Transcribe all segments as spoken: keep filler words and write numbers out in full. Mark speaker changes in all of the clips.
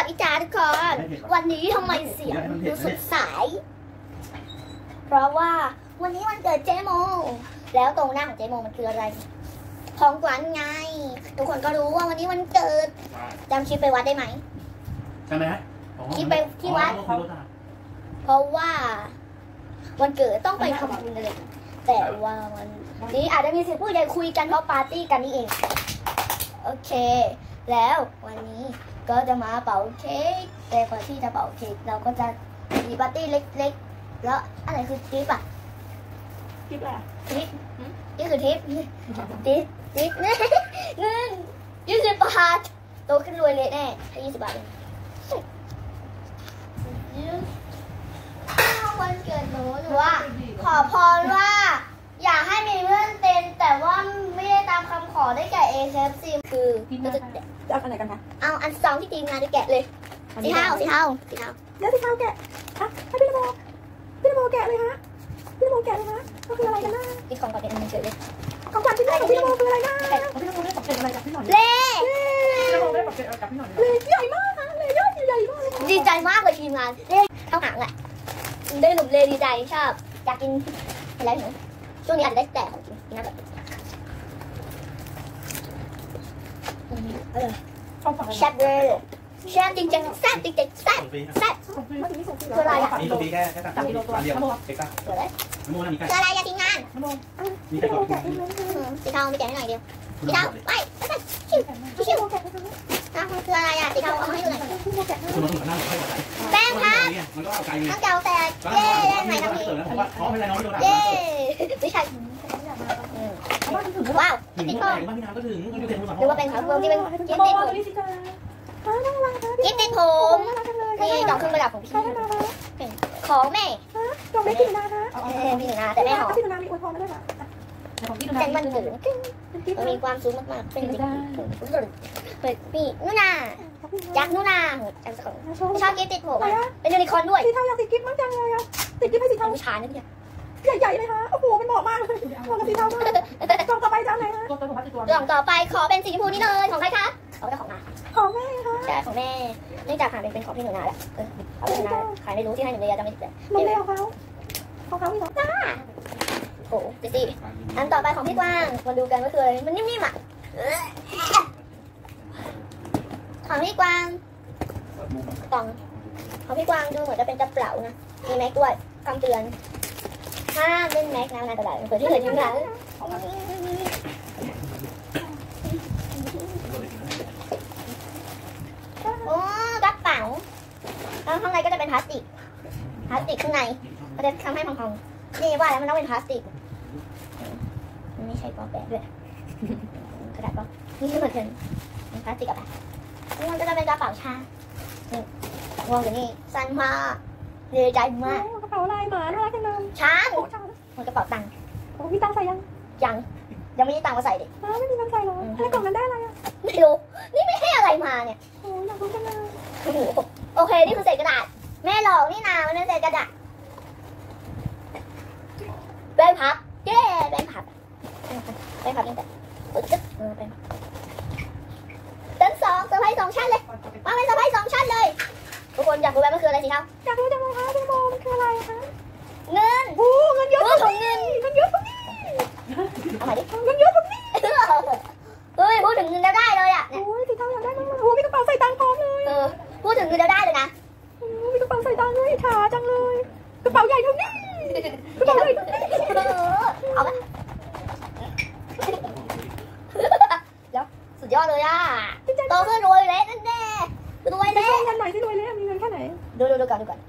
Speaker 1: วัสดีจ้าทุกคนวันนี้ทำไมเสียงดูสดใสเพราะว่าวันนี้วันเกิดเจโมแล้วตรงหน้าของเจโมมันคืออะไรของขวัญไงทุกคนก็รู้ว่าวันนี้วันเกิดจำชิปไปวัดได้ไหม
Speaker 2: ใช่ไหมฮะ
Speaker 1: ชิปไปที่วัดเพราะว่าวันเกิดต้องไปทำบุญเลยแต่ว่าวันนี้อาจจะมีสิ่งผู้ใหญ่คุยกันเพราะปาร์ตี้กันนี่เองโอเคแล้ววันนี้ก็จะมาเป่าเค้กแต่ก่อนที่จะเป่าเค้กเราก็จะมีปาร์ตี้เล็กๆแล้วอะไรคือทิปอ่ะ
Speaker 3: ทิปอะไร
Speaker 1: ทิปนี่คือทิปทิปทิปเงินยี่สิบบาทโตขึ้นรวยเลยแน่ให้ยี่สิบบาทเองวันเกิดหนูหนูว่าขอพรว่าอยากให้มีเพื่อนเต้นแต่ว่าไม่ได้ตามคำขอได้แก่ เอ เค เอฟ ซี คือ
Speaker 3: เราจะเอาอันไหนกันคะ
Speaker 1: เอาอันซองที่ทีมงานจะแกะเลยสีเทาสีเทาสีเทา
Speaker 3: เดี๋ยวสีเทาแกะอ่ะให้พี่นโมพี่นโมแกะเลยฮะพี่นโมแกะเลยฮะก็คืออะไรกันนะ
Speaker 1: กินของก่อนเป็นอันนึงเฉยเลย
Speaker 3: ของขวัญชิ้นแรกของพี่นโมคืออะไรนะพี่นโมได้ปกเป็นอะไรจากพี่หน่อย
Speaker 1: เล่
Speaker 3: พี่นโมได้ปกเป็นอะไรจากพี่หน่อยเล่ใหญ่มากนะเล่ยอดใหญ่มาก
Speaker 1: ดีใจมากเลยทีมงานเล่เข้าหางแหละได้หนุ่มเล่ดีใจชอบอยากกินอะไรหนูช่วงนี้อาจจะได้แต่ของกินนะแบบแซ่บเลยแซ่บจริงๆแซ่บจริงๆแซ่บแซ่บคืออะไรอ่ะ
Speaker 2: นี่ตัวปีแค่แค่ตัดตัวเดียวเด็กป่ะ
Speaker 1: เดี๋ยวเลย
Speaker 2: น้ำมันมีไก่
Speaker 1: คืออะไรอะทีมงาน
Speaker 2: มีแต่ตัว
Speaker 1: สีเทามีแกะให้หน่อยเดียวสีเทาไปไปชิวชิวน้ำคืออะไรอ่ะสีเทาเอามาให้ดูหน่อยแป้งครับต้องเกาแต่เย้ได้ไหมครับพี่เย้ไม่ใช่ว้าว
Speaker 2: กิน
Speaker 1: ติดคอหรือว่าเป็นขาวรวมที่เป็นกินติดผมกินติดผมนี่ดอกขึ้นประดับของพี่ของแม่
Speaker 3: ดอกไม่กินนะคะ
Speaker 1: พี่หนูนาแต่แม่หอม
Speaker 3: พี่หนูนามีอวยพรมาด้วยค่ะ
Speaker 1: แต่มันเกิดมันมีความสูงมากๆเป็นจริงเป็นพี่นูนายักษ์นูนาชอบกินติดผมเป็นยูนิคอร์นด้วย
Speaker 3: สีเทาอยากติดกิ๊บมั้งจังเลยอ่ะติดกิ๊บให้สีเทา
Speaker 1: ผู้ชายนี่พี่
Speaker 3: ใหญ่ๆเลยฮะโอ้โหมันเหมาะมากเลยเหมาะกับสีเทามากกล่องต่อไปจะเอาไหนฮะ
Speaker 1: กล่องต่อไปขอเป็นสีชมพูนี่เลยของใครคะของเจ้าของนา
Speaker 3: ของแม่ค่ะ
Speaker 1: ใช่ของแม่เนื่องจากหาเป็นของพี่หนูนาแหละเออเอาพี่หนูนาขายไม่รู้ที่ให้หนูเลยจะไม่ติดเลย
Speaker 3: มันเลี้ยวเขาของเขาพี่น้อง
Speaker 1: จ้าโอ้ดิสิอันต่อไปของพี่กวางมาดูกันว่าคืออะไรมันนิ่มๆอ่ะของพี่กวางกล่องของพี่กวางดูเหมือนจะเป็นกระเป๋านะมีแม็กด้วยคำเตือนห้ามเล่นแม็กนะอันตรายเปิดที่เหลือทิ้งหลังโอ้กระเป๋าแล้วข้างในก็จะเป็นพลาสติกพลาสติกข้างในมันจะทำให้พองๆนี่ว่าแล้วมันต้องเป็นพลาสติกมันไม่ใช่ปลอกแปะด้วยกระดาษปลอกนี่คือเหมือนกันพลาสติกอะนี่มันก็จะเป็นกระเป๋าชานี่วางอยู่นี่สั้นมากเลยใจมาก
Speaker 3: กระเป๋าลายหมาน่ารักจังเลย
Speaker 1: ช้างมันกระเป๋าตังค์
Speaker 3: โอ้มีตังค์ใส่ยัง
Speaker 1: ยังยังไม่ได้ตังค์มาใส่ดิ
Speaker 3: อ้าวไม่มีตังค์ใส่หรอแล้วกล่องนั้นได้อะไรอ่ะ
Speaker 1: ไม่รู้นี่ไม่ให้อะไรมาเนี่ย
Speaker 3: โอ้อยากรู้จังเลย
Speaker 1: โอเคนี่คือเศษกระดาษแม่หลอกนี่นามันเป็นเศษกระดาษแป้งพับเย้แป้งพับแป้งพับนี่แต่ปึ๊ดเออแป้งชั้นสองเซอร์ไพรส์สองชั้นเลยมาเป็นเซอร์ไพรส์สองชั้นเลยทุกคนอยากรู้ไหมมันคืออะไรสิครับ
Speaker 3: อยากรู้จังเลยคะพี่โมมันคืออะไรคะ
Speaker 1: เงิน
Speaker 3: โอ้เงินเยอะ
Speaker 1: ถุงเงิน
Speaker 3: เงินเยอะตรงนี้
Speaker 1: เอามาดิ
Speaker 3: เงินเยอะตรงนี้
Speaker 1: เฮ้ยพูดถึงเงินแล้วได้เลยอ่ะ
Speaker 3: โอ้ยสีเทาอยากได้มากโอ้มีกระเป๋าใส่ตังค์พร้อมเลย
Speaker 1: เออพูดถึงเงินแล้วได้เลยนะ
Speaker 3: โอ้มีกระเป๋าใส่ตังค์เลยขาจังเลยกระเป๋าใหญ่เท่านี้กระเป๋าใหญ่เท่านี้
Speaker 1: เอาไหมเดี๋ยวสุดยอดเลยอ่ะโตขึ้นรวยเลยนั่นแน่รวยเลย
Speaker 3: เงินไหนที่รวยเลยมีเงินแค่ไหน
Speaker 1: ดูดูดูก่อนดูก่อน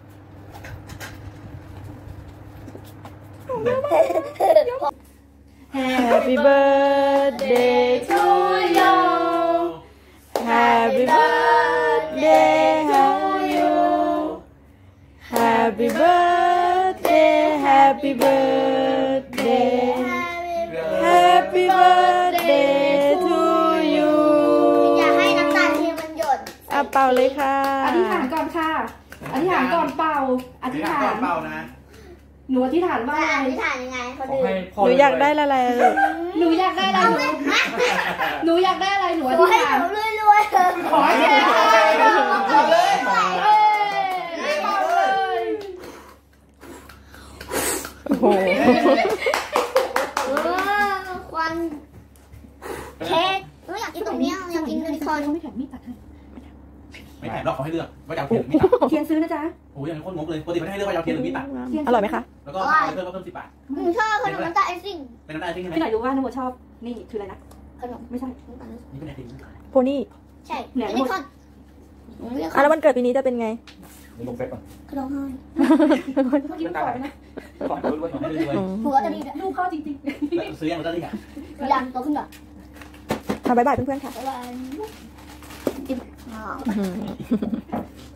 Speaker 3: Happy birthday to you Happy birthday to you Happy birthday Happy birthday Happy birthday to you
Speaker 1: อยากให้น้ำตาเทียนมันหยด
Speaker 3: อ่ะเป่าเลยค่ะอธิษฐานก่อนค่ะอธิษฐานก่อนเป่าอธิษฐาน
Speaker 2: เป่านะ
Speaker 3: หนูอธิษฐานว่า
Speaker 1: อธิษฐานยังไงคนอื่น
Speaker 3: หนูอยากได้อะไรหนูอยากได้อะไรหนูหนูอยากได้อะไรหนูอธิษฐาน
Speaker 1: รวยรวย
Speaker 3: ขอให้รวยเขาไม่แถมมีดตัดให้
Speaker 2: ไม่แถมหรอกเขาให้เลือกว่าจะเอาเทียนหรือมีดตัด
Speaker 3: เทียนซื้อนะจ๊ะ
Speaker 2: โอ้ยอย่างนี้โคตรงกเลยปกติไม่ให้เลือกว่าจะเอาเทียนหรือมีดตัด
Speaker 3: อร่อยไหมคะ
Speaker 2: แล้วก็เอาเพิ่มก็เพิ่มสิบบาท
Speaker 1: หนูชอบขนมน้ำตาลไอซิ่ง
Speaker 2: เป็นน้ำตาลจริงใช่ไหม
Speaker 3: พี่หน่อยรู้ว่าน้องโมชอบนี่คืออะไรนะ
Speaker 1: ขนม
Speaker 3: ไม่ใช่
Speaker 1: น้ำตาล
Speaker 2: นี่เป็นไอติม
Speaker 4: โพนี่
Speaker 1: ใช่ยูนิคอร์นหนูเรียก
Speaker 4: อ่ะแล้ววันเกิดปีนี้จะเป็นไง
Speaker 2: นี่ลงเฟซก่อน
Speaker 1: ขนมไฮ
Speaker 3: เมื่อกี้มันก่อนนะ
Speaker 2: ก่อนด้วยขอให้รวย
Speaker 1: หัวจะดีด้วย
Speaker 3: ลูกพ่อจริง
Speaker 2: แล้วซื้อยังลอตเตอรี่อ่ะ
Speaker 1: ยันโตขึ้นแบบ
Speaker 4: อ่ะบ๊ายบายเพื่อนๆค่ะ
Speaker 1: บ๊ายบายกินอ๋อ
Speaker 4: อื้อหือ